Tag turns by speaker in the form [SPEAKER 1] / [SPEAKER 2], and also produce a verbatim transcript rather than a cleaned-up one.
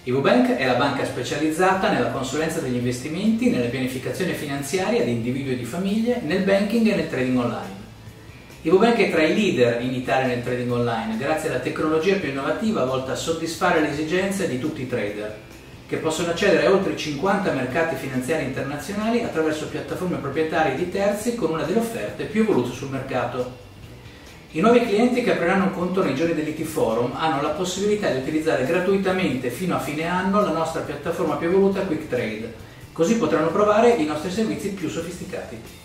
[SPEAKER 1] Ivobank è la banca specializzata nella consulenza degli investimenti, nella pianificazione finanziaria di individui e di famiglie, nel banking e nel trading online. Ivobank è tra i leader in Italia nel trading online, grazie alla tecnologia più innovativa volta a soddisfare le esigenze di tutti i trader, che possono accedere a oltre cinquanta mercati finanziari internazionali attraverso piattaforme proprietarie di terzi con una delle offerte più evolute sul mercato. I nuovi clienti che apriranno un conto nei giorni dell'I T Forum hanno la possibilità di utilizzare gratuitamente fino a fine anno la nostra piattaforma più evoluta QuickTrade, così potranno provare i nostri servizi più sofisticati.